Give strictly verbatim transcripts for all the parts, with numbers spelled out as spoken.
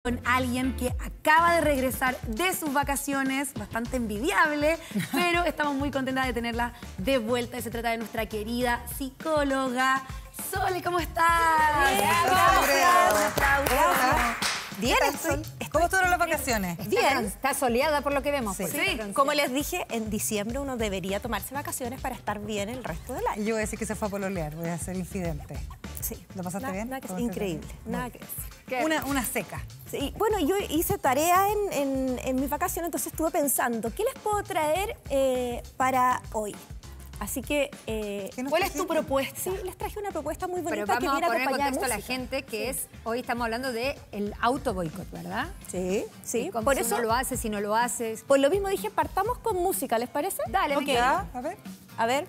Con alguien que acaba de regresar de sus vacaciones, bastante envidiable, pero estamos muy contentas de tenerla de vuelta. Y se trata de nuestra querida psicóloga Sole. ¿Cómo estás? Bien, Un aplauso. Bien, estoy. ¿Cómo estuvieron las vacaciones? Bien, está soleada por lo que vemos. Sí. Pues, Sí. Como les dije, en diciembre uno debería tomarse vacaciones para estar bien el resto del año. Y yo voy a decir que se fue a pololear, voy a ser infidente. Sí. ¿Lo pasaste Nada- bien? nada que- ¿Cómo te increíble, fue? nada que decir. ¿Qué? Una, una seca. Sí, bueno, yo hice tarea en, en, en mis vacaciones, entonces estuve pensando, ¿qué les puedo traer eh, para hoy? Así que... eh, ¿Qué nos ¿Cuál es tu trajiste? propuesta? sí, les traje una propuesta muy Pero bonita que vamos a viene poner en acompañada de contexto a la música. gente que es, hoy estamos hablando de el auto boicot, ¿verdad? Sí, sí. Como Por si eso, uno lo hace, si no lo haces. por lo mismo dije, partamos con música, ¿les parece? Dale, Ok. me ¿Ya? A ver. A ver.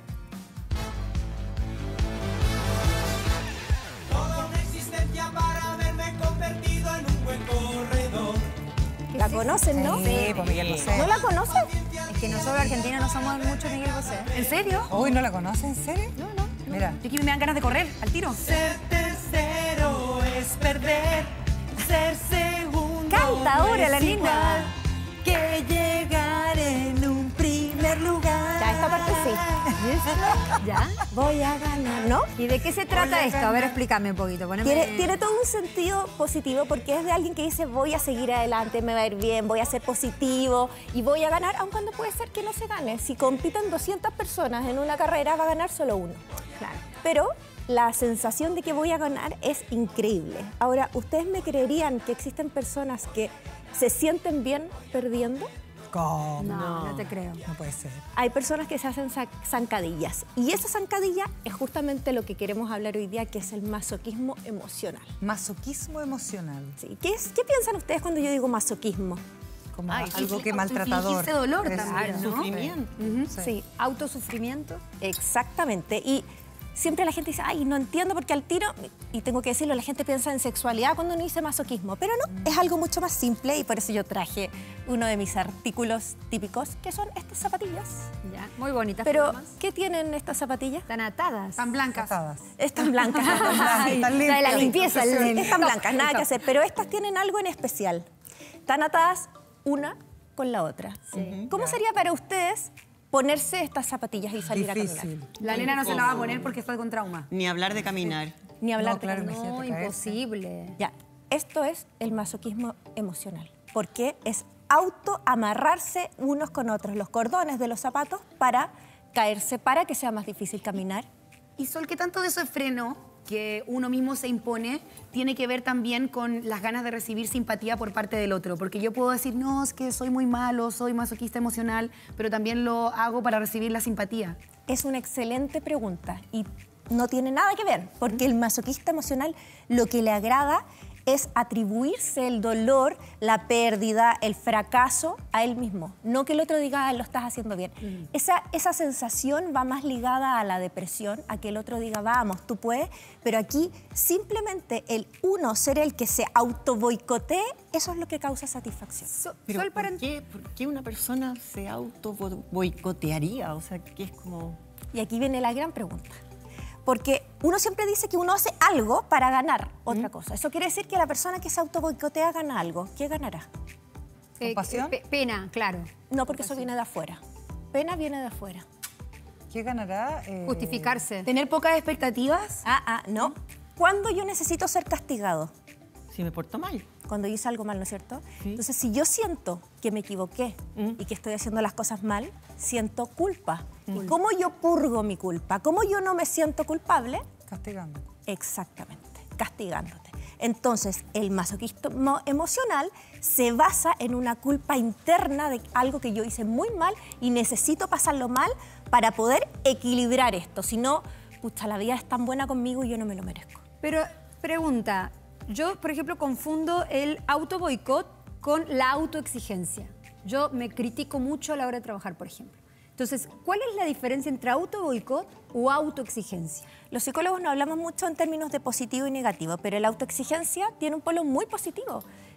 Toda una existencia para verme convertido en un buen corredor. La conocen, ¿no? Sí, pues Miguel Bosé. ¿No la conocen? Es que nosotros argentinos no somos mucho Miguel Bosé. ¿En serio? Uy, ¿no la conoces? ¿En serio? No, no. Mira. Yo aquí me dan ganas de correr al tiro. Ser tercero es perder, ser segundo. Canta no ahora es la niña. igual que llegar en un primer lugar. Ya, esta parte sí. ¿Ya? Voy a ganar, ¿no? ¿Y de qué se trata esto? A ver, explícame un poquito. Poneme... Tiene, tiene todo un sentido positivo porque es de alguien que dice voy a seguir adelante, me va a ir bien, voy a ser positivo y voy a ganar, aun cuando puede ser que no se gane. Si compiten doscientas personas en una carrera, va a ganar solo uno. Claro. Pero la sensación de que voy a ganar es increíble. Ahora, ¿ustedes me creerían que existen personas que se sienten bien perdiendo? ¿Cómo? No, no te creo. No puede ser. Hay personas que se hacen za- zancadillas y esa zancadilla es justamente lo que queremos hablar hoy día, que es el masoquismo emocional. Masoquismo emocional. Sí. ¿Qué, es, ¿Qué piensan ustedes cuando yo digo masoquismo? Como Ay, algo sí, que maltratador. infligirse dolor Es- también, ¿no? Sufrimiento. Sí, Autosufrimiento. exactamente. Y siempre la gente dice, ay, no entiendo porque al tiro, y tengo que decirlo, la gente piensa en sexualidad cuando uno dice masoquismo, pero no, es algo mucho más simple y por eso yo traje uno de mis artículos típicos, que son estas zapatillas. Ya. Muy bonitas. Pero, además. ¿qué tienen estas zapatillas? Están atadas. Tan blancas. Atadas. Están blancas. Ay, Están la de la limpias. limpieza. el- Están Top, blancas, nada top. que hacer, pero estas tienen algo en especial. Están atadas una con la otra. Sí. ¿Cómo sería para ustedes ponerse estas zapatillas y salir a Difícil. caminar? La nena no se la va a poner porque está con trauma. Ni hablar de caminar. Ni hablar No, de claro, caminar. No, Imagínate caerse. imposible. Ya, esto es el masoquismo emocional, porque es autoamarrarse unos con otros, los cordones de los zapatos para caerse, para que sea más difícil caminar. Y Sol, ¿qué tanto de ese freno que uno mismo se impone tiene que ver también con las ganas de recibir simpatía por parte del otro? Porque yo puedo decir, no, es que soy muy malo, soy masoquista emocional, pero también lo hago para recibir la simpatía. Es una excelente pregunta y no tiene nada que ver, porque el masoquista emocional lo que le agrada es atribuirse el dolor, la pérdida, el fracaso a él mismo. No que el otro diga, ah, lo estás haciendo bien. Esa, esa sensación va más ligada a la depresión, a que el otro diga, vamos, tú puedes, pero aquí simplemente el uno ser el que se autoboicotee, eso es lo que causa satisfacción. So- Pero Sol, para... ¿por qué, ¿por qué una persona se auto boicotearía? O sea, que es como... Y aquí viene la gran pregunta. Porque uno siempre dice que uno hace algo para ganar otra cosa. Eso quiere decir que la persona que se autoboicotea gana algo. ¿Qué ganará? eh, ¿Compasión? pe- pena, claro. No, porque eso viene de afuera. Pena viene de afuera. ¿Qué ganará? Eh, Justificarse. ¿Tener pocas expectativas? Ah, ah, no. ¿Cuándo yo necesito ser castigado? Si me porto mal. Cuando yo hice algo mal, ¿no es cierto? Sí. Entonces, si yo siento que me equivoqué y que estoy haciendo las cosas mal, siento culpa. ¿Y cómo yo purgo mi culpa? ¿Cómo yo no me siento culpable? Castigando. Exactamente, castigándote. Entonces, el masoquismo emocional se basa en una culpa interna de algo que yo hice muy mal y necesito pasarlo mal para poder equilibrar esto. Si no, pucha, la vida es tan buena conmigo y yo no me lo merezco. Pero, pregunta, yo, por ejemplo, confundo el auto boicot con la autoexigencia. Yo me critico mucho a la hora de trabajar, por ejemplo. Entonces, ¿cuál es la diferencia entre auto boicot o autoexigencia? Los psicólogos no hablamos mucho en términos de positivo y negativo, pero la autoexigencia tiene un polo muy positivo.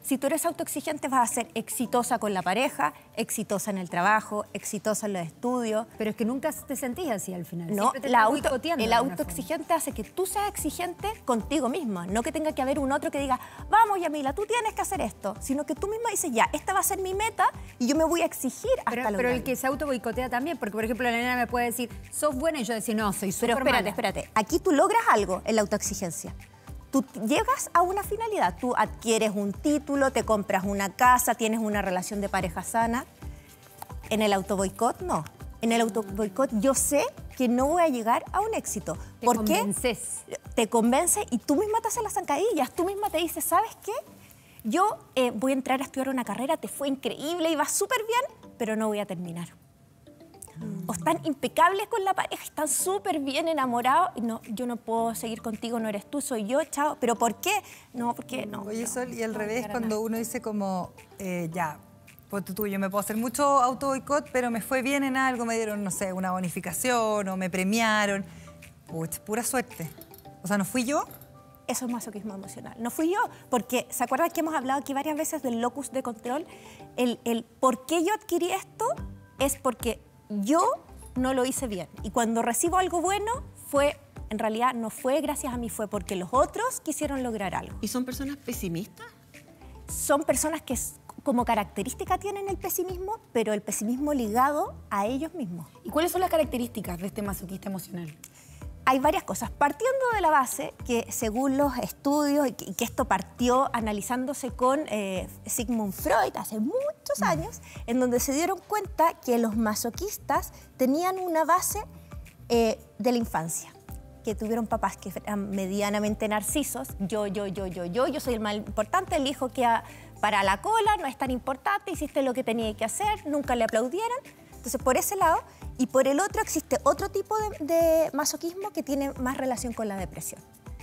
Si tú eres autoexigente, vas a ser exitosa con la pareja, exitosa en el trabajo, exitosa en los estudios. Pero es que nunca te sentís así al final. No, Siempre te la estás auto, boicoteando el de alguna autoexigente hace que tú seas exigente contigo misma, no que tenga que haber un otro que diga, vamos Yamila, tú tienes que hacer esto, sino que tú misma dices, ya, esta va a ser mi meta y yo me voy a exigir hasta Pero, lograrlo. pero el que se auto boicotea también, porque por ejemplo la nena me puede decir, sos buena, y yo decir, no, soy súper Pero espérate, mala. espérate, aquí tú logras algo en la autoexigencia. Tú llegas a una finalidad, tú adquieres un título, te compras una casa, tienes una relación de pareja sana. En el autoboicot, no. En el autoboicot yo sé que no voy a llegar a un éxito. Te ¿Por qué? convences. Te convence y tú misma te haces las zancadillas. Tú misma te dices, ¿sabes qué? Yo eh, voy a entrar a estudiar una carrera, te fue increíble, iba súper bien, pero no voy a terminar. O están impecables con la pareja, están súper bien enamorados. Y no, yo no puedo seguir contigo, no eres tú, soy yo, chao. ¿Pero por qué? No, porque no. Oye, no, Sol, y al no, revés, para cuando nada. uno dice como, eh, ya, ponte tú, yo me puedo hacer mucho auto boicot, pero me fue bien en algo, me dieron, no sé, una bonificación o me premiaron. Puch, pura suerte. O sea, ¿no fui yo? Eso es masoquismo emocional. No fui yo, porque ¿se acuerdan que hemos hablado aquí varias veces del locus de control? El, el por qué yo adquirí esto es porque yo no lo hice bien. Y cuando recibo algo bueno, fue, en realidad no fue gracias a mí, fue porque los otros quisieron lograr algo. ¿Y son personas pesimistas? Son personas que como característica tienen el pesimismo, pero el pesimismo ligado a ellos mismos. ¿Y cuáles son las características de este masoquista emocional? Hay varias cosas, partiendo de la base que según los estudios, y que, y que esto partió analizándose con eh, Sigmund Freud hace muchos años, en donde se dieron cuenta que los masoquistas tenían una base eh, de la infancia, que tuvieron papás que eran medianamente narcisos, yo, yo, yo, yo, yo, yo soy el más importante, el hijo que a, para la cola no es tan importante, hiciste lo que tenía que hacer, nunca le aplaudieron. Entonces, por ese lado, y por el otro existe otro tipo de, de masoquismo que tiene más relación con la depresión.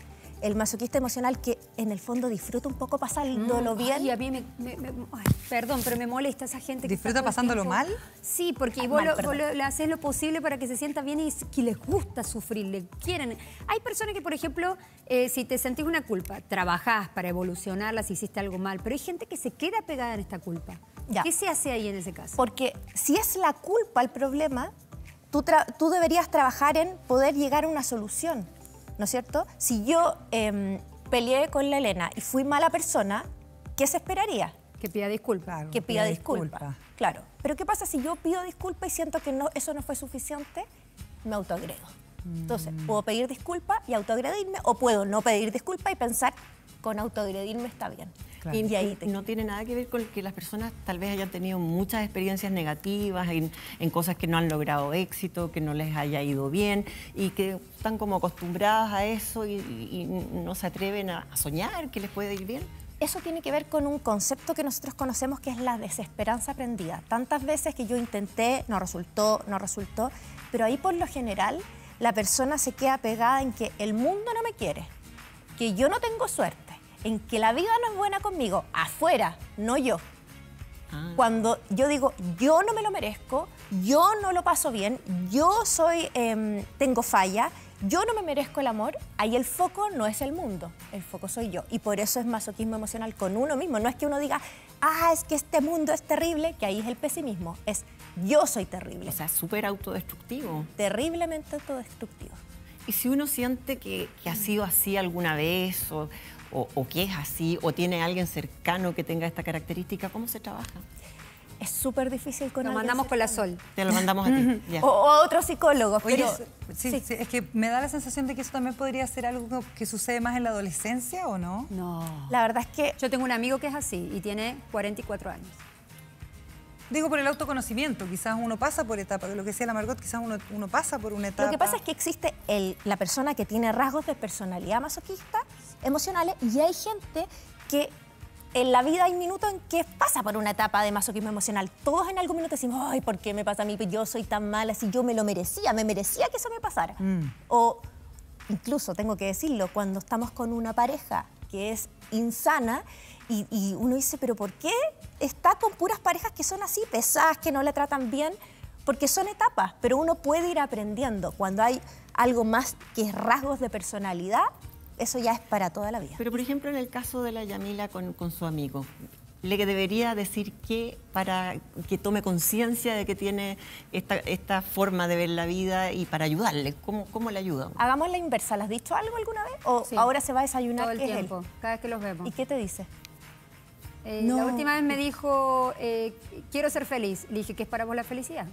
El masoquista emocional que en el fondo disfruta un poco pasándolo bien. Y a mí me, me- me- ay, perdón, pero me molesta esa gente que ¿Disfruta está todo el pasándolo tiempo- mal? Sí, porque Ah, vos, mal, lo- perdón. vos lo- le haces lo posible para que se sienta bien y s- que les gusta sufrir, le quieren. Hay personas que, por ejemplo, eh, si te sentís una culpa, trabajás para evolucionarla si hiciste algo mal, pero hay gente que se queda pegada en esta culpa. Ya. ¿Qué se hace ahí en ese caso? Porque si es la culpa el problema, tú, tra- tú deberías trabajar en poder llegar a una solución, ¿no es cierto? Si yo eh, peleé con la Elena y fui mala persona, ¿qué se esperaría? Que pida disculpas. Claro, Que pida pida disculpas. disculpa. Claro. Pero ¿qué pasa si yo pido disculpas y siento que no, eso no fue suficiente? Me autoagredo. Entonces, puedo pedir disculpas y autoagredirme, o puedo no pedir disculpas y pensar con autoagredirme está bien. Claro. Y ahí te... No tiene nada que ver con que las personas tal vez hayan tenido muchas experiencias negativas en, en cosas que no han logrado éxito, que no les haya ido bien y que están como acostumbradas a eso y, y no se atreven a, a soñar que les puede ir bien. Eso tiene que ver con un concepto que nosotros conocemos que es la desesperanza aprendida. Tantas veces que yo intenté, no resultó, no resultó, pero ahí por lo general la persona se queda pegada en que el mundo no me quiere, que yo no tengo suerte, en que la vida no es buena conmigo, afuera, no yo. Ah. Cuando yo digo, yo no me lo merezco, yo no lo paso bien, yo soy, em, tengo falla, yo no me merezco el amor, ahí el foco no es el mundo, el foco soy yo. Y por eso es masoquismo emocional con uno mismo. No es que uno diga, ah, es que este mundo es terrible, que ahí es el pesimismo. Es yo soy terrible, O sea, súper autodestructivo. terriblemente autodestructivo. Y si uno siente que, que ha sido así alguna vez o, o- o que es así o tiene alguien cercano que tenga esta característica, ¿cómo se trabaja? Es súper difícil con Nos alguien mandamos con la cercano. Sol. Te lo mandamos a ti. Ya. O, o a otros psicólogos, Oye, pero... sí, sí. sí, es que me da la sensación de que eso también podría ser algo que sucede más en la adolescencia, ¿o no? No. La verdad es que Yo tengo un amigo que es así y tiene cuarenta y cuatro años. Digo por el autoconocimiento, quizás uno pasa por etapas, lo que decía la Margot, quizás uno, uno pasa por una etapa. lo que pasa es que existe el- la persona que tiene rasgos de personalidad masoquista emocionales y hay gente que en la vida hay minutos en que pasa por una etapa de masoquismo emocional. Todos en algún minuto decimos, ay, ¿por qué me pasa a mí? Yo soy tan mala, si yo me lo merecía, me merecía que eso me pasara. O incluso, tengo que decirlo, cuando estamos con una pareja que es insana y, y uno dice, pero ¿por qué está con puras parejas que son así, pesadas, que no la tratan bien? Porque son etapas, pero uno puede ir aprendiendo. Cuando hay algo más que rasgos de personalidad, eso ya es para toda la vida. Pero, por ejemplo, en el caso de la Yamila con, con su amigo, ¿le debería decir qué para que tome conciencia de que tiene esta, esta forma de ver la vida y para ayudarle? ¿Cómo, cómo le ayuda? Hagamos la inversa. ¿Le has dicho algo alguna vez? ¿O Sí. ahora se va a desayunar? Todo el ¿Qué es él? tiempo, cada vez que los vemos. ¿Y qué te dice? Eh, No. La última vez me dijo, eh, quiero ser feliz. Le dije, ¿qué es para vos la felicidad?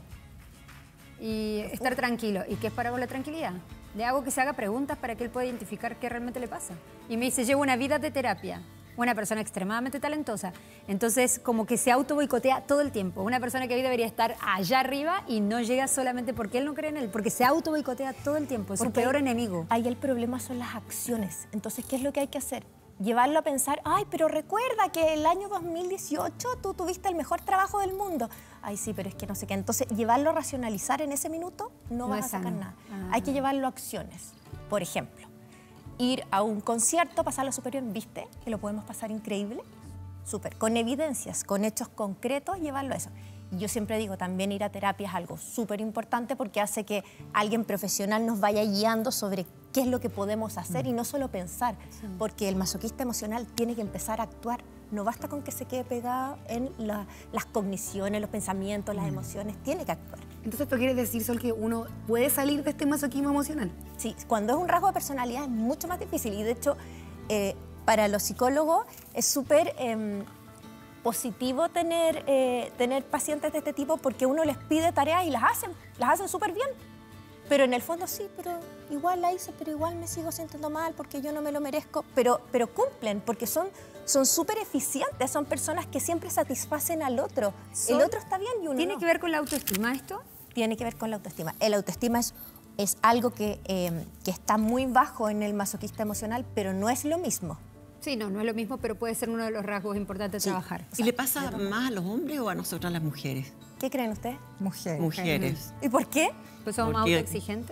Y estar tranquilo. ¿Y qué es para vos la tranquilidad? Le hago que se haga preguntas para que él pueda identificar qué realmente le pasa. Y me dice, llevo una vida de terapia. Una persona extremadamente talentosa. Entonces, como que se auto boicotea todo el tiempo. Una persona que hoy debería estar allá arriba y no llega solamente porque él no cree en él, porque se auto boicotea todo el tiempo. Es su Porque peor enemigo. Ahí el problema son las acciones. Entonces, ¿qué es lo que hay que hacer? Llevarlo a pensar, ay, pero recuerda que el año dos mil dieciocho tú tuviste el mejor trabajo del mundo. Ay, sí, pero es que no sé qué. Entonces, llevarlo a racionalizar en ese minuto no, No vas es a sacar sano. nada. Ah. Hay que llevarlo a acciones. Por ejemplo, ir a un concierto, pasarlo súper bien, ¿viste? Que lo podemos pasar increíble. Súper. Con evidencias, con hechos concretos, llevarlo a eso. Y yo siempre digo, también ir a terapia es algo súper importante porque hace que alguien profesional nos vaya guiando sobre qué es lo que podemos hacer y no solo pensar, porque el masoquista emocional tiene que empezar a actuar. No basta con que se quede pegado en la- las cogniciones, los pensamientos, las emociones, tiene que actuar. Entonces, ¿tú quieres decir, Sol, que uno puede salir de este masoquismo emocional? Sí, cuando es un rasgo de personalidad es mucho más difícil y de hecho eh, para los psicólogos es súper eh, positivo tener, eh, tener pacientes de este tipo porque uno les pide tareas y las hacen, las hacen súper bien. Pero en el fondo sí, pero igual la hice, pero igual me sigo sintiendo mal porque yo no me lo merezco. Pero, pero cumplen, porque son son súper eficientes, son personas que siempre satisfacen al otro. Sol, El otro está bien y uno ¿Tiene no. que ver con la autoestima esto? Tiene que ver con la autoestima. El autoestima es, es algo que, eh, que está muy bajo en el masoquista emocional, pero no es lo mismo. Sí, no, no es lo mismo, pero puede ser uno de los rasgos importantes de trabajar. ¿Y le pasa más a los hombres o a nosotras las mujeres? ¿Qué creen ustedes? Mujer. Mujeres. ¿Y por qué? Pues somos más Porque- autoexigentes.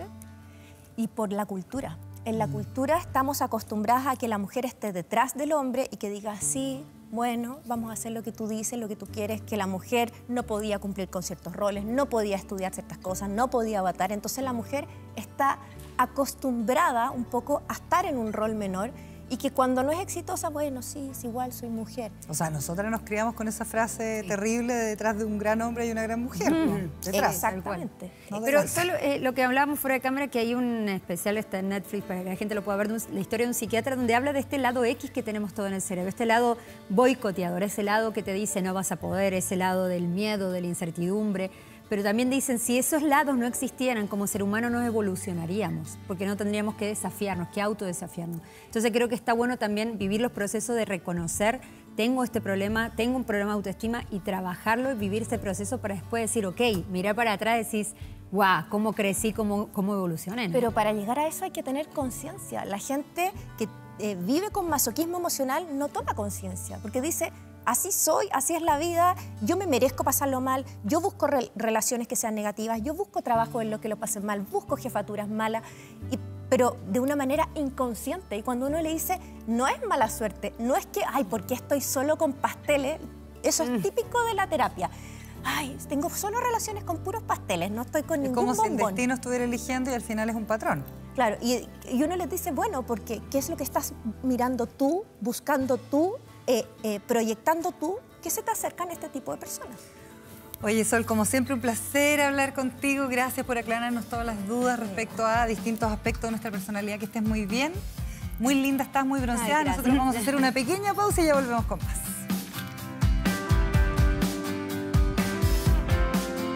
Y por la cultura. En la cultura estamos acostumbradas a que la mujer esté detrás del hombre y que diga, sí, bueno, vamos a hacer lo que tú dices, lo que tú quieres, que la mujer no podía cumplir con ciertos roles, no podía estudiar ciertas cosas, no podía votar. Entonces la mujer está acostumbrada un poco a estar en un rol menor y que cuando no es exitosa, bueno, sí, es igual, soy mujer. O sea, nosotras nos criamos con esa frase terrible de detrás de un gran hombre y una gran mujer. ¿no? Detrás. Exactamente. No Pero delante. solo eh, lo que hablábamos fuera de cámara, que hay un especial está en Netflix para que la gente lo pueda ver, de un- la historia de un psiquiatra donde habla de este lado X que tenemos todo en el cerebro, este lado boicoteador, ese lado que te dice no vas a poder, ese lado del miedo, de la incertidumbre. Pero también dicen, si esos lados no existieran, como ser humano no evolucionaríamos, porque no tendríamos que desafiarnos, que autodesafiarnos. Entonces creo que está bueno también vivir los procesos de reconocer, tengo este problema, tengo un problema de autoestima y trabajarlo y vivir ese proceso para después decir, ok, mirar para atrás y decís, guau, cómo crecí, cómo, cómo evolucioné, ¿no? Pero para llegar a eso hay que tener conciencia. La gente que eh, vive con masoquismo emocional no toma conciencia, porque dice, así soy, así es la vida, yo me merezco pasarlo mal, yo busco re- relaciones que sean negativas, yo busco trabajo en lo que lo pasen mal, busco jefaturas malas, y, pero de una manera inconsciente. Y cuando uno le dice, no es mala suerte, no es que, ay, ¿por qué estoy solo con pasteles? Eso es típico de la terapia. Ay, tengo solo relaciones con puros pasteles, no estoy con Es ningún como si el bombón. destino estuviera eligiendo y al final es un patrón. Claro, y, y uno les dice, bueno, porque ¿qué es lo que estás mirando tú, buscando tú, eh, eh, proyectando tú, que se te acercan a este tipo de personas? Oye, Sol, como siempre, un placer hablar contigo. Gracias por aclararnos todas las dudas respecto a distintos aspectos de nuestra personalidad. Que estés muy bien. Muy linda, estás muy bronceada. Ay, gracias. Nosotros vamos a hacer una pequeña pausa y ya volvemos con más.